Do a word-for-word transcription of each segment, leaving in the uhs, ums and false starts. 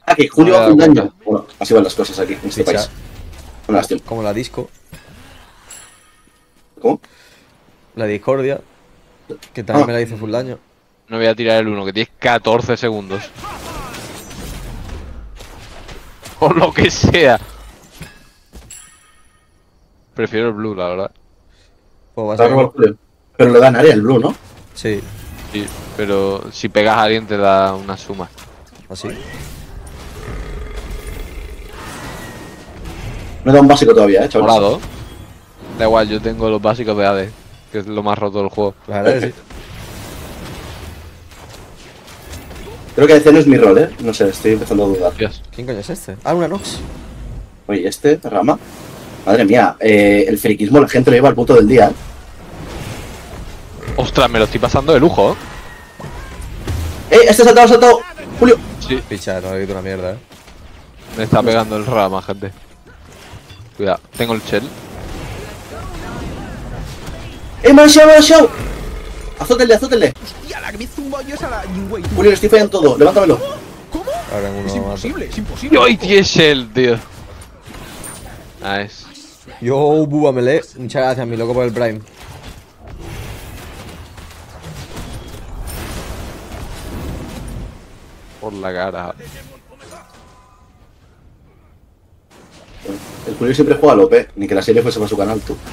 Ah, que Julio hace un daño. Bueno, así van las cosas aquí, en este Picha. país. Una lástima. Como la disco. ¿Cómo? La discordia. Que también Ah. me la hizo full daño. No voy a tirar el uno, que tiene catorce segundos. Por lo que sea. Prefiero el blue, la verdad. Pues va a Está ser... robado Julio. Pero le dan área el blue, ¿no? Sí, Sí, pero si pegas a alguien te da una suma. así. Me da un básico todavía, eh, chaval. Morado. Da igual, yo tengo los básicos de A D, que es lo más roto del juego. La verdad que sí. Creo que ese no es mi rol, eh. No sé, estoy empezando a dudar. Dios. ¿Quién coño es este? Ah, una Nox. Oye, este, rama. Madre mía, eh, el friquismo la gente lo lleva al punto del día, eh. Ostras, me lo estoy pasando de lujo, ¿eh? ¡Eh! ¡Este ha saltado, ha saltado! ¡Julio! Sí. Picha, no he visto una mierda, eh. Me está pegando el rama, gente. Cuidado, tengo el shell. ¡Eh, me ha show, me ha show! ¡Azótenle, azótenle! Hostia, la que me he zumbado yo es a la Jingwei. Julio, le estoy fallando todo, levántamelo. ¿Cómo? Ahora en uno Es más. imposible, es imposible. ¡Ay, tiene shell, tío! Nice. Yo, buba, melee. Muchas gracias, mi loco, por el Prime. Por la cara. El Julio siempre juega al O P, ni que la serie fuese para su canal, tú.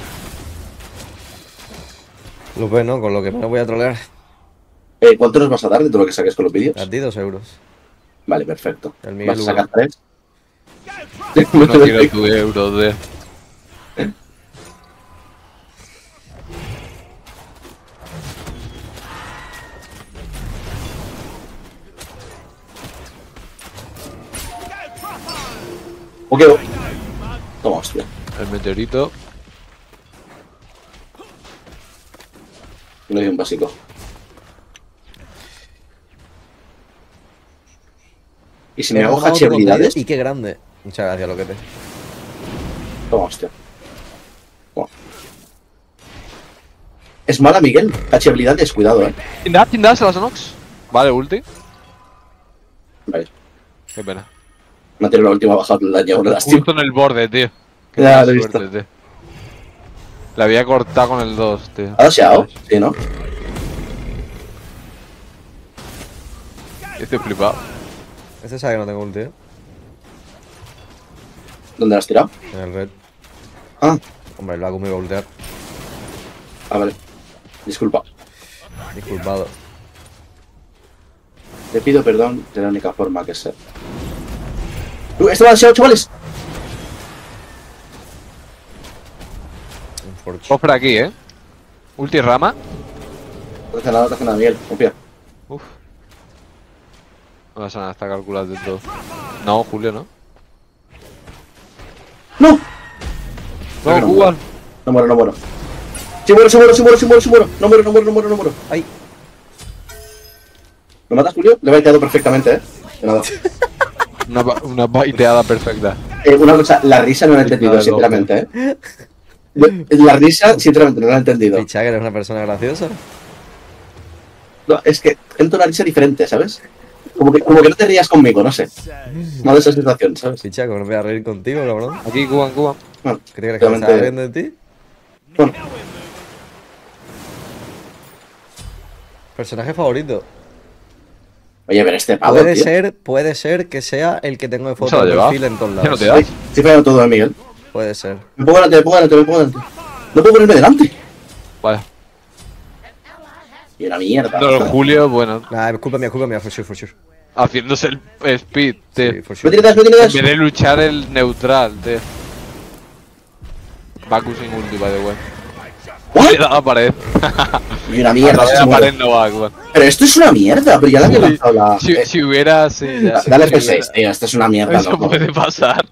Lo ves, ¿no? Con lo que me voy a trolear. Eh, ¿cuánto nos vas a dar de todo lo que saques con los vídeos? A ti dos euros. Vale, perfecto. El Miguel ¿Vas a uno. sacar tres? No quiero tu euro, tío. Ok. Toma, hostia. El meteorito. Le doy un básico. ¿Y si me He hago jugado hachi otro habilidades? contenido. Y qué grande. Muchas gracias, loquete. Toma, hostia. Toma. Es mala, Miguel. Hachi habilidades, cuidado, eh. ¿Tindad, tindad, se las Nox? Vale, ulti. Vale. Qué pena. Me ha tirado la última bajada del daño, una lástima. Justo en el borde, tío. Qué Ya, mala lo he suerte, visto. tío. La había cortado con el dos, tío. ¿Ha dasheado? Sí, ¿no? Estoy flipado. Este sabe que no tengo ulti, eh. ¿Dónde la has tirado? En el red. Ah, Hombre, lo hago muy voltear. ah, vale. Disculpa. Disculpado. Te pido perdón de la única forma que sé. ¡Uh, este va a dasheado, chavales! Un forge. Cofre aquí, eh. Ulti rama. No te hace nada, no te hace nada, Miguel. Confía. Uf. No pasa nada, está calculado de todo. No, Julio, ¿no? ¡No! No, no Cuban. No muero, no muero. ¡Sí muero, sí muero, sí muero, sí muero, sí muero! No muero, no muero, no muero, no muero. ¡Ay! ¿Lo matas, Julio? Le va a quedado perfectamente, eh. De nada. Una, ba- una baiteada perfecta. Eh, una cosa, la risa no la he entendido, Está sinceramente, eh. La risa, sinceramente, no la he entendido. Picha, que eres una persona graciosa. No, es que siento una risa diferente, ¿sabes? Como que, como que no te rías conmigo, no sé. No de esa sensación, ¿sabes? Picha, que no me voy a reír contigo, cabrón. Aquí, Cuban, Cuban. Bueno, ¿Crees que me estaba realmente- riendo de ti? bueno, Personaje favorito. oye, a ver este pavo, Puede tío. ser, puede ser que sea el que tengo de Se foto lo ha de llevado. perfil en todos Ya no lados. te da. Ay, estoy fallando todo, eh, Miguel. Puede ser. Me pongo delante, me pongo delante, me pongo delante. No puedo ponerme delante. Vale. Y una mierda. No, el Julio, bueno, Nah, es culpa mía, es culpa mía, for sure, for sure. haciéndose el speed, tío. Sí, for No sure. tiene dash, no tiene En dash. vez de luchar el neutral, tío. Baku sin ulti, by the way. ¿What? Le da la pared. Y una A mierda. través de se la muere. pared no va, Cuban. Pero esto es una mierda, pero ya la había Sí, lanzado la. Si, eh, si hubiera, sí, ya. Dale Si F seis, tío, esto es una mierda, Eso ¿no? puede pasar.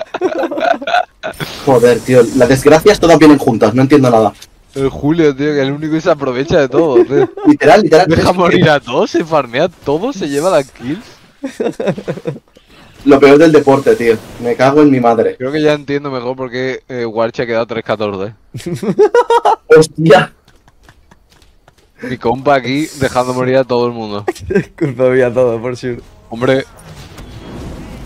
Joder, tío, las desgracias todas vienen juntas, no entiendo nada. El Julio, tío, que es el único que se aprovecha de todo, tío. Literal, literal. Deja es- morir a todos, se farmea todo, se lleva las kills. Lo peor del deporte, tío. Me cago en mi madre. Creo que ya entiendo mejor por qué eh, Warchi ha quedado tres catorce. Hostia. Mi compa aquí dejando morir a todo el mundo. Culpa mía todo, por sure. Hombre,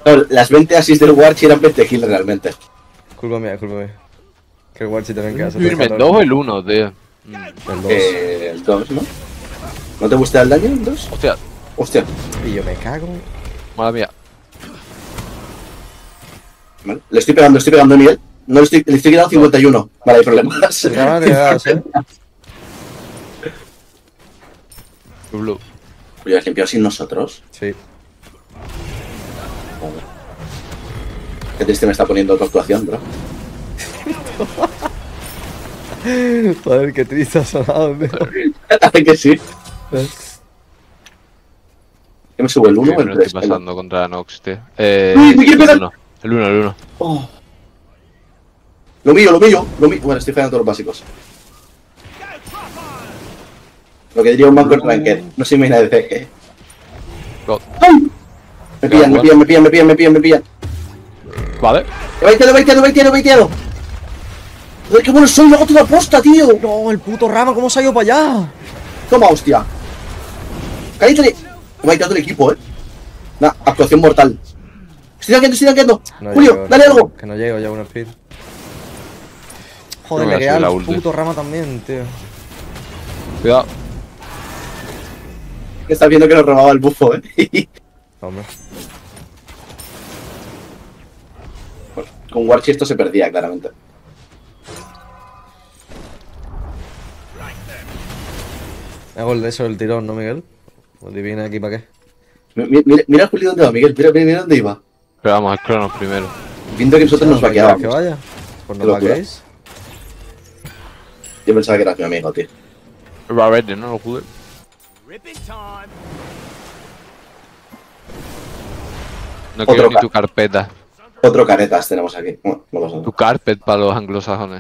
No, las veinte assists del Warchi eran veinte kills realmente. Culpa mía, culpa mía. Que el Warchi también queda. Firme el dos o el uno, tío. Mm. El dos. Eh, el dos, ¿no? ¿No te gusta el daño el dos? Hostia, Hostia. Y yo me cago. madre mía. Vale. Le estoy pegando, le estoy pegando a Miguel. No le estoy, le estoy quedando cincuenta y uno. Vale, hay problemas. El Rama tiene dados, eh. Blue. Oye, has limpiado sin nosotros. Sí. Qué triste me está poniendo tu actuación, bro. Joder, qué triste ha sonado, tío. Hace que sí. ¿Qué me sube el uno Sí, o el me lo tres? estoy pasando contra Nox, tío. Eh, ¡Uy, me quiere el pegar! uno, el uno, el uno. Oh. Lo mío, lo mío, lo mío. Bueno, estoy fallando todos los básicos. Lo que diría un banco en ranked. No se imagina de que. God. ¡Ay! Me pillan, me pillan, me pillan, me pillan, me pillan, me pillan. Vale. He baiteado, he baiteado, he baiteado, he baiteado. Joder, qué bueno soy, lo hago toda posta, tío. No, el puto Rama, ¿cómo se ha ido para allá? Toma, hostia. Cállate. He baiteado todo el equipo, eh. Nah, actuación mortal. Estoy tanqueando, estoy tanqueando. No Julio, llego, dale no, algo. Que no llego ya a una speed. Joder, No me le va a queda subir la el ulti. puto Rama también, tío. Cuidado. Que estás viendo que nos robaba el bufo, eh. Hombre. Bueno, con Warchi esto se perdía, claramente. Hago el de eso del tirón, ¿no, Miguel? Pues divina aquí para qué. Mi- Mira, mira a Julio dónde va, Miguel. Mira, mira, mira dónde iba. Pero vamos al Cronos primero. Viendo que nosotros nos ¿Quieres que vaqueábamos. vaya? Pues no Qué locura. vaquéis. Yo pensaba que eras mi amigo, tío. Va a verde, ¿no? Lo jugué. No Otro quiero ni ca- tu carpeta. Otro caretas tenemos aquí. Bueno, no pasa Tu nada. carpet para los anglosajones.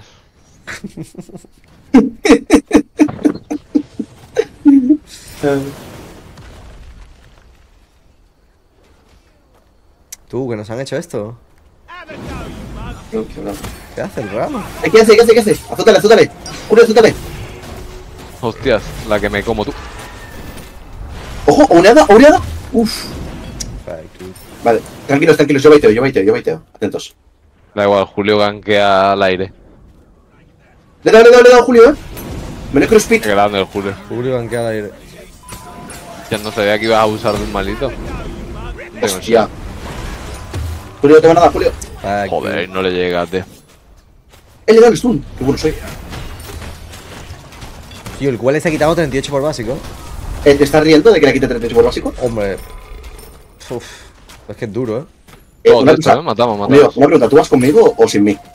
Tú, que nos han hecho esto. No, que no. ¿Qué hace el Rama? Eh, ¿Qué hace? ¿Qué hace? ¿Qué hace? Azútale, azútale. Julio, azútale. Hostias, la que me como tú. Ojo, oleada, oleada. Uf. Fuck, tú. Vale, tranquilos, tranquilos. Yo baiteo, yo baiteo, yo baiteo. Atentos. Da igual, Julio gankea al aire. Le he dado, le he dado, le he dado, Julio, eh. Me lo crossfit. Qué grande el Julio. Julio banquea al aire. Ya no sabía que ibas a abusar de un malito. No tengo Hostia. Julio, no tengo nada, Julio. Fuck, Joder, no le llega, tío. He le dado el stun. Qué bueno soy. Tío, el cual está quitado treinta y ocho por básico. Eh, ¿Te estás riendo de que le quite treinta y ocho por básico? Hombre. Uf. Es que es duro, eh. Eh, No, una, de hecho, cosa, ¿eh? Matamos, Julio, matamos. una pregunta, ¿tú vas conmigo o sin mí?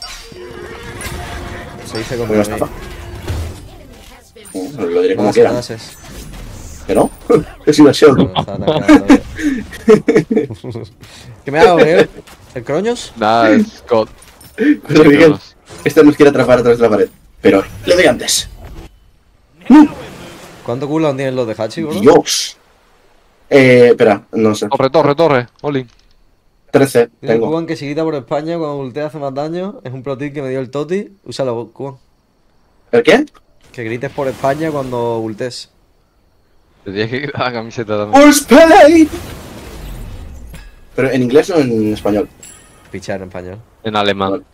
Se dice Porque contra no mí. está. Bueno, lo diré como Vamos a quieran. haces. ¿Que no? Es inversión. No, está atacando. ¿Qué me hago, Miguel? ¿El croños? Nada, Scott. Pero Miguel, este nos quiere atrapar a través de la pared. Pero le doy antes. ¿Cuánto cooldown tienen los de Hachi, bro? Dios. Eh, espera, no sé. Torre, torre, torre. Oli. trece, Tiene un tengo. Kuban que si grita por España cuando ultea hace más daño. Es un pro tip que me dio el Toti. Úsalo, Kuban. ¿El qué? Que grites por España cuando ultes. Te tienes que quitar la camiseta también. Full Spade. Pero en inglés o en español. Pichar en español. En alemán. Vale.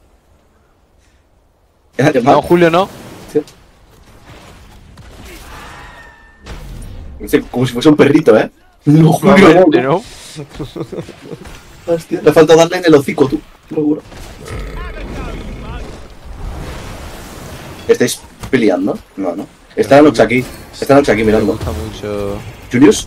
En alemán. No, Julio no. Sí, como si fuese un perrito, ¿eh? No, Julio, no, Probablemente no. no. Hostia, le falta darle en el hocico, tú. Te lo juro. ¿Estáis peleando? No, no. Está Nox aquí. Está Nox aquí Me mirando. gusta mucho. Julius.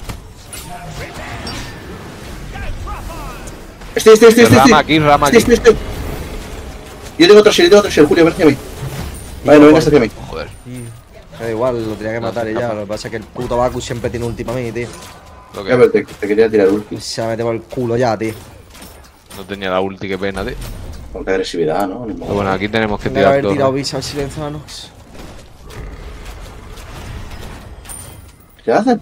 Estoy, estoy, estoy, estoy. Rama estoy. aquí, rama Estoy, aquí. estoy, estoy. Yo tengo otro shell, yo tengo otro shell, Julio, ven hacia mí. Vale, no vengas hacia mí. Joder. Da igual, lo tenía que matar y ya. Lo que pasa es que el puto Baku siempre tiene ulti para mí, tío. Lo Ya, que pero te, te quería tirar ulti. Se va a meter por el culo ya, tío. no tenía la ulti, qué pena, tío. Con qué agresividad, ¿no? Ni modo. Pero bueno, aquí tenemos que Tendría que tirar haber tirado torre. Visa al silencio a Nox. ¿Qué hacen?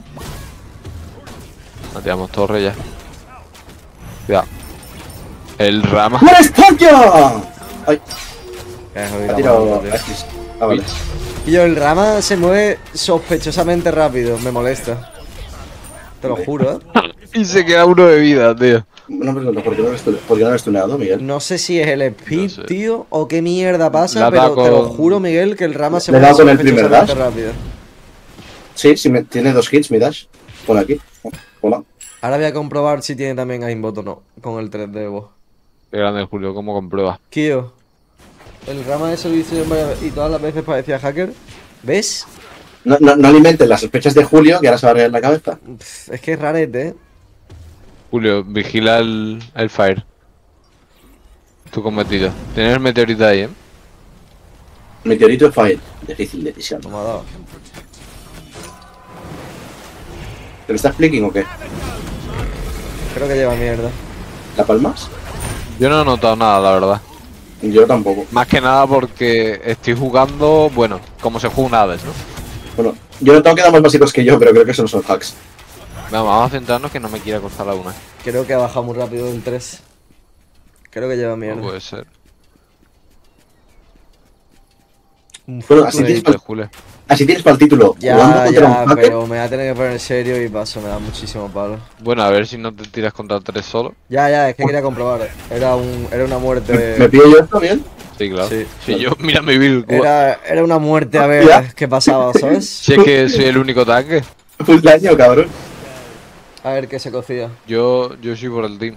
No tiramos torre ya. Cuidado. El rama. ¡Buena España! Ay, Que es ha jodido, tirado tío. X. Ah, vale. Y yo, el Rama se mueve sospechosamente rápido, me molesta. Te lo juro, ¿eh? Y se queda uno de vida, tío. No me pregunto, ¿por qué no eres, por qué no eres tuneado, Miguel? No sé si es el speed, No sé. tío, o qué mierda Le pasa, ha pero dado te lo con- juro, Miguel, que el Rama se Le he mueve dado con el primer sospechosamente dash. rápido. Sí, sí, me, tiene dos hits, mi dash. Pon aquí. Hola. Ahora voy a comprobar si tiene también aimbot o no, con el tres de Evo. Qué grande, Julio, cómo comprueba. Kio, el Rama de servicio y todas las veces parecía hacker. ¿Ves? No, no, no alimenten las sospechas de Julio, que ahora se va a reír en la cabeza. Pff, es que es rarete, ¿eh? Julio, vigila el, el fire. Tu cometido. Tienes el meteorito ahí, eh. Meteorito y Fire. Difícil decisión. No me ha dado. ¿Te lo estás flicking o qué? Creo que lleva mierda. ¿La palmas? Yo no he notado nada, la verdad. Yo tampoco. Más que nada porque estoy jugando, bueno, como se juega una vez, ¿no? Bueno, yo no tengo que dar más básicos que yo, pero creo que esos no son hacks. Vamos, vamos a centrarnos que no me quiera costar la una. Creo que ha bajado muy rápido el tres. Creo que lleva No mierda. puede ser. Un Bueno, full así play. tienes, Joder, Julio. así tienes para el título. jugando Ya, contra ya, un hacker. pero me voy a tener que poner serio y paso, me da muchísimo palo. Bueno, a ver si no te tiras contra tres solo. Ya, ya, es que quería comprobar. Era un, era una muerte. ¿Me, me pillo yo esto bien? Sí, claro. Sí. Si yo, mira mi build. Era, era una muerte a Ya. ver qué pasaba, ¿sabes? Si es que soy el único tanque. Full daño, cabrón. A ver qué se cocía. Yo, yo soy por el team.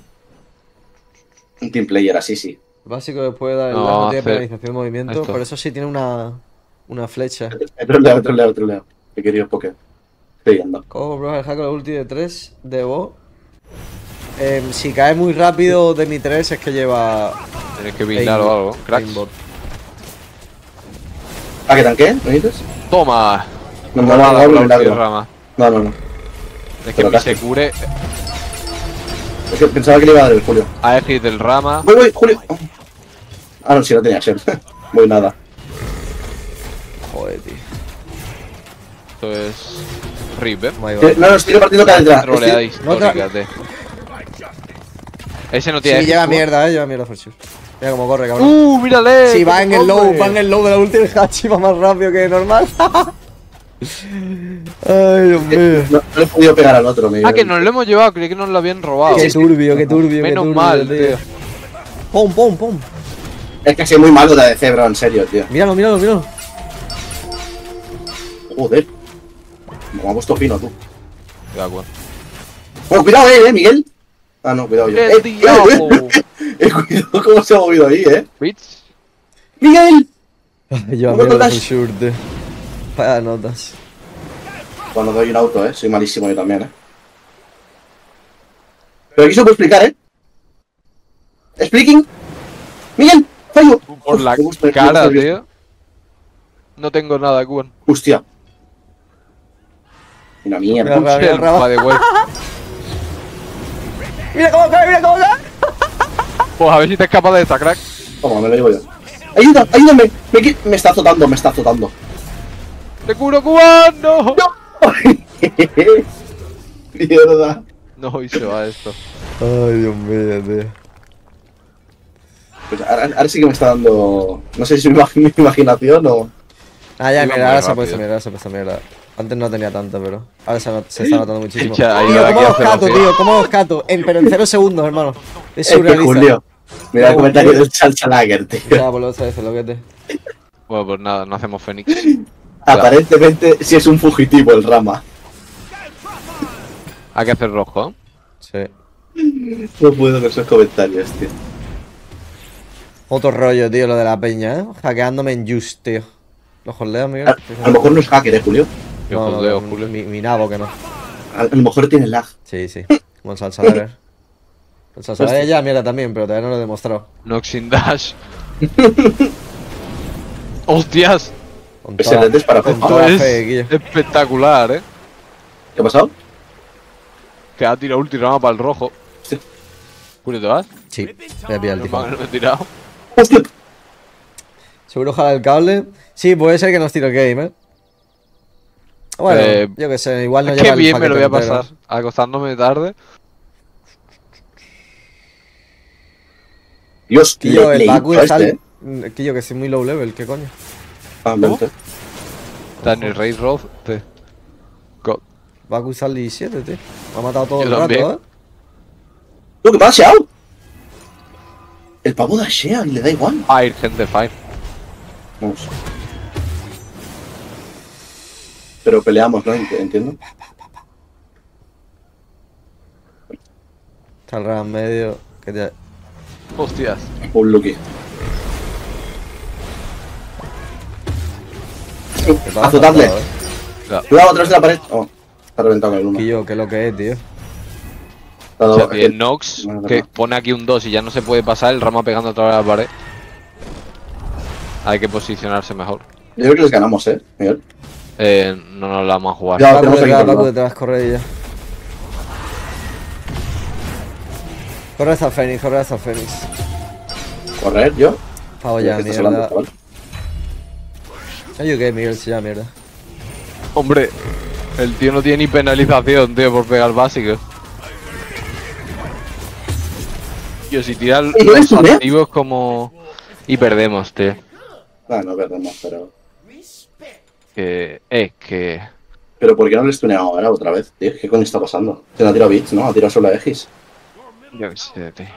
Un team player, así sí. Básico después de dar el No, dash, no vamos a tiene hacer penalización de movimiento, esto. por eso sí tiene una, una flecha. He troleado, he troleado, he troleado. He querido poker. Estoy yendo. ¿Cómo compruebas el hack con la ulti de tres de Bo? Em, si cae muy rápido de mi tres es que lleva Tienes que buildar o algo. Cracks. aimbot. ¿Ah, que tanqué? ¿Me dices? Toma. No, no, no, Nada, no, por la milagro. ulti rama. No, no, no. Es que Pero mi casi. Secure Es que pensaba que le iba a dar el Julio. a hit del rama. Voy, voy, Julio. Ah, no, sí, no tenía Shell. Voy nada. Joder, tío. Esto es Rip, eh. My Eh, God. No, no, estoy repartiendo cadena. Trolea Estoy- No tra- históricate. Ese no Sí, tiene. lleva hit. mierda, eh, lleva mierda for sure. Mira cómo corre, cabrón. Uh, mírale. Si va en el low, corre. va en el low de la ulti, el Hachi va más rápido que normal. Ay, Dios mío. No, no le he podido pegar al otro, me Ah, que nos lo hemos llevado, creí que nos lo habían robado. Qué turbio, qué turbio, Menos qué turbio, mal, tío. tío. Pum, pum, pum. Es que soy muy malo de A D C, bro, en serio, tío. Míralo, míralo, míralo. Joder. Me ha puesto fino, tú. De acuerdo. Bueno, cuidado, eh, eh, Miguel. Ah, no, cuidado yo. ¡El Eh, diablo! eh, eh, eh, cuidado cómo se ha movido ahí, eh. Bits. ¡Miguel! Lleva ¿Cómo mierda notas? for sure, tío. Vaya notas. Cuando doy un auto, eh. Soy malísimo yo también, eh. Pero aquí se lo puedo explicar, eh. Expliquing. Miguel, fallo. Por Uf, la me gusta- me cara, gusta- tío. No tengo nada, Cuban. Hostia. Una mierda. Mira, Mira el rabo. By the way. Mira cómo cae, mira cómo cae. Pues a ver si te escapas de esta, crack. Toma, me lo digo yo. Ayuda, ayúdame. Me, qui- me está azotando, me está azotando. ¡Te curo, Cuban! ¡No! Mierda. No, y se va esto. Ay, Dios mío, tío. Pues ahora, ahora sí que me está dando. No sé si es mi, imag- mi imaginación o. Ah, ya, Iba mira, muy ahora se ha rápido. puesto mierda, ahora se ha puesto mierda. Antes no tenía tanta, pero ahora se, not- se está notando muchísimo. Echa, Tío, ayuda aquí ¿cómo a los cato, hacer tío? ¿Cómo los cato? En, pero en cero segundos, hermano. Es Es que surrealista. Julio. Mira el No, comentario Julio. del Chalchalager, tío. Ya, por lo otra vez, lo que te. Bueno, pues nada, no hacemos Fénix. Aparentemente sí es un fugitivo el Rama. Hay que hacer rojo, ¿eh? Sí. No puedo con esos comentarios, tío. Otro rollo, tío, lo de la peña, ¿eh? Hackeándome en Just, tío. ¿Los holdeas, Miguel? A, a lo mejor no es hacker, eh, Julio. Yo No, no, holdeo, no, Julio. mi, mi nabo que no. A, a lo mejor tiene lag. Sí, sí. Como el salsa Lager. El salsa Lager ya mierda también, pero todavía no lo he demostrado. Noxin Dash. ¡Hostias! Con Ese toda- red es para con Fefa. toda Esto fe, es Guillo. espectacular, ¿eh? ¿Qué ha pasado? Que ha tirado ultirama para el rojo. Sí. Julio, ¿te vas? Sí, voy a pillar el No tipo. me he tirado. ¡Hostia! Seguro jala el cable. Sí, puede ser que nos tire el game, ¿eh? Bueno, Eh, yo qué sé, igual no Es lleva que el bien me lo voy a paquete entero. pasar. Acostándome tarde. Dios, Tío, le- el le Baku hizo está... este, eh. Mm, Tío, que soy muy low level, ¿qué coño? Ah, vente. Daniel Rey Roth. Te... God. Baku está al diecisiete, tío. Me ha matado todo Yo el también. rato, ¿eh? ¿Tú qué pasa, Xiao? El pavo dashea y le da igual. Fire, gente, fire. Vamos. Pero peleamos, ¿no? Ent- Entiendo. Está el Ram medio. Que te... Hostias. Un Lucky. que te has Azotadle. azotado, eh. Ya. Cuidado, atrás de la pared. Oh, está reventado con el uno. Quillo, que es lo que es, tío. Te ha O dado- sea, y el Nox, No, no, que no. pone aquí un dos y ya no se puede pasar, el Rama pegando otra vez a la pared. Hay que posicionarse mejor. Yo creo que les ganamos, ¿eh, Miguel? Eh, no nos la vamos a jugar. Ya. Paco tenemos aquí detrás, por Paco lado. detrás, corre ya. Corre hasta el Fénix, corre hasta el Fénix. Correr, yo. Pavo ya, ¿De qué estás hablando, mierda. chaval? Ay, yo qué, Miguel, si ya mierda. Hombre, el tío no tiene ni penalización, tío, por pegar básicos. Yo si tira ¿Y no es los un E? activos como... Y perdemos, tío. Ah, no, perdemos, pero... Que... Eh, que... Pero ¿por qué no les tuneo ahora otra vez, tío? ¿Qué coño está pasando? Se no ha tirado bits, ¿no? Ha tirado solo a Egis. Yo qué sé, tío.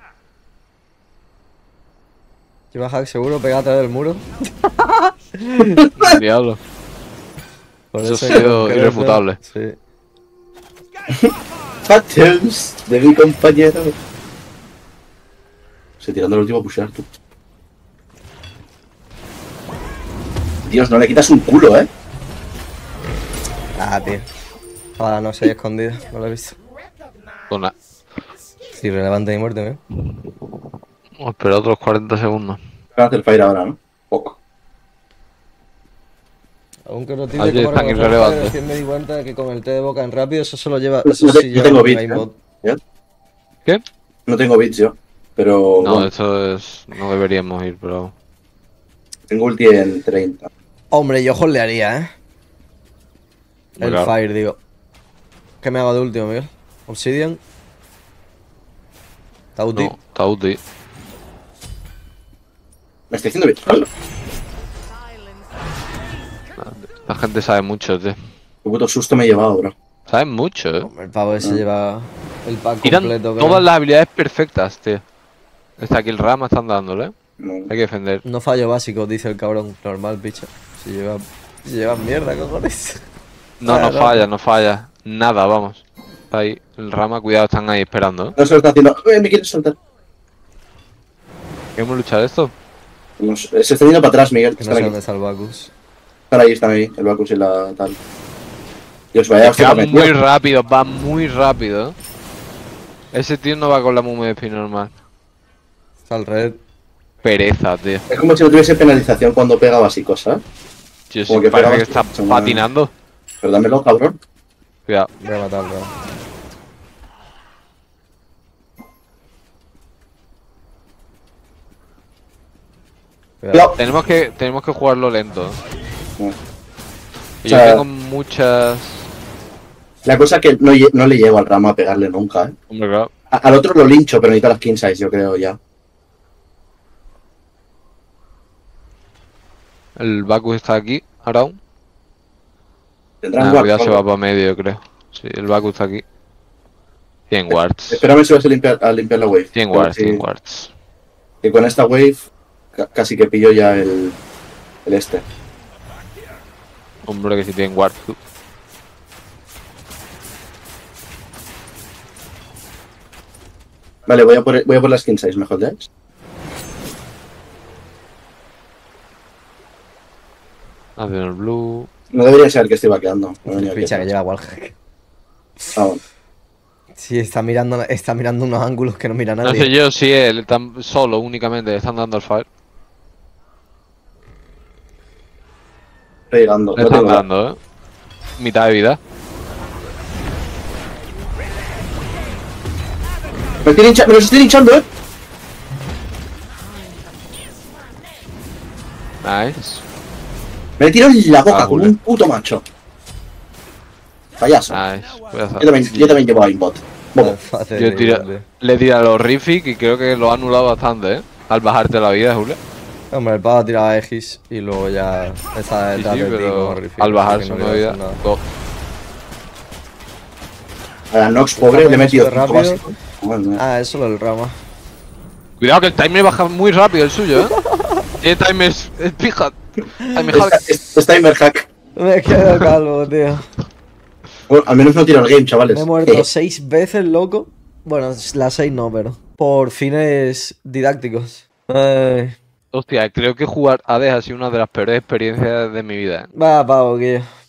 Lleva hack seguro, pega atrás del muro. Diablo. Por Eso ha hay que sido creerlo. irrefutable. Sí. Patches de mi compañero. Se tirando el último pusher, tú. Dios, no le quitas un culo, ¿eh? Ah, tío. Ahora no sé, escondido, no lo he visto. Pues nada. Sí, relevante y muerte, ¿eh? Vamos a esperar otros cuarenta segundos. Van a hacer fire ahora, ¿no? Poco. Aunque no tiene Ayer como están reconocer, irrelevantes. recién me di cuenta que con el té de boca en rápido eso solo lleva. No, Eso no te- sí yo lleva tengo un bits, aimbot. ¿eh? ¿Qué? No tengo bits yo. Pero No, bueno, eso es... No deberíamos ir, pero... tengo ulti en treinta. Hombre, yo holdearía, ¿eh? El Claro. Fire, digo. ¿Qué me hago de último, Miguel? Obsidian. Tauti. No, está útil. Me estoy haciendo bits. La gente sabe mucho, tío. Qué puto susto me he llevado, bro. Saben mucho, eh. Hombre, el pavo ese lleva el pack Tiran completo. todas creo. las habilidades perfectas, tío. Está aquí el Rama, están dándole. No. Hay que defender. No fallo básico, dice el cabrón. Normal, picha. Si lleva. Si lleva mierda, cojones. No, no Claro. falla, no falla. Nada, vamos. Está ahí. El Rama, cuidado, están ahí esperando, ¿eh? No se lo está haciendo. Eh, me quieres soltar. ¿Queremos luchar esto? No sé, se está yendo para atrás, Miguel. Que no Están sé aquí. dónde está el Bacchus. Están ahí, están ahí. El Bacchus y la tal. Dios, vaya Es que hostia, va me muy metió. rápido, va muy rápido. ¿eh? Ese tío no va con la mumia de spin normal. Está el red. Pereza, tío. Es como si no tuviese penalización cuando pega básicos, ¿sabes? Tío, Como sí, que parece pega que está bastante, ¿no? patinando. Pero dámelo, cabrón. Cuidado. Voy a matarlo. Cuidado. Tenemos que, tenemos que jugarlo lento. ¿eh? No. Y yo O sea- tengo muchas... La cosa es que no, lle- no le llego al ramo a pegarle nunca, ¿eh? Hombre, claro. A- al otro lo lincho, pero necesito las king size, yo creo, ya. El Bacchus está aquí, around. Tendrán Nah, guard, cuidado, se algo. va para medio, creo. Sí, el Bacchus está aquí. cien wards. Espérame si vas a limpiar, a limpiar la wave. cien Pero wards, sí, cien wards. que con esta wave ca- casi que pillo ya el, el este. Hombre, que si tienen wards. tú. Vale, voy a por, voy a por las king size, mejor, ¿ya? Hacen el blue. No debería ser que estoy vaqueando. No venía aquí Picha que atrás. lleva wallhack. Ah, bueno. Sí, está mirando, está mirando unos ángulos que no mira No nadie. sé yo si él, están solo únicamente, le están dando al fire. Estoy llegando. Le No están tengo nada. dando, eh. Mitad de vida. Me, estoy hincha- me los estoy hinchando, ¿eh? Nice. Me he tirado en la boca Ah, como jule. un puto macho. Payaso. Nice. Voy a hacer- Yo también, yo también llevo aimbot. Bobo. Fácil, Yo tira- tío. le tira a los Rific y creo que lo ha anulado bastante, eh. Al bajarte la vida, Julio. Hombre, el pavo ha tirado a Egis y luego ya está Sí, detrás sí, de ti pero como Riffy, al así bajar que su no le va a hacer vida. nada. go. A la Nox pobre le he metido Súper cinco rápido. básicos. Bueno, Ah, eso lo del rama. Cuidado que el timer baja muy rápido el suyo, ¿eh? Tiene timers... eh, Fija. Timer hack. es, es, es timer hack. Me quedo calvo, tío. Bueno, al menos no tiro el game, chavales. Me he muerto seis veces, loco. Bueno, las seis no, pero. Por fines didácticos. Ay. Hostia, creo que jugar A D ha sido una de las peores experiencias de mi vida. ¿eh? Va, pavo, tío.